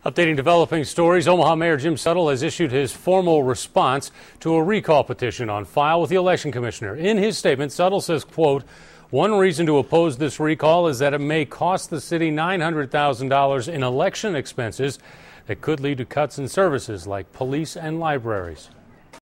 Updating developing stories, Omaha Mayor Jim Suttle has issued his formal response to a recall petition on file with the election commissioner. In his statement, Suttle says, quote, "One reason to oppose this recall is that it may cost the city $900,000 in election expenses that could lead to cuts in services like police and libraries."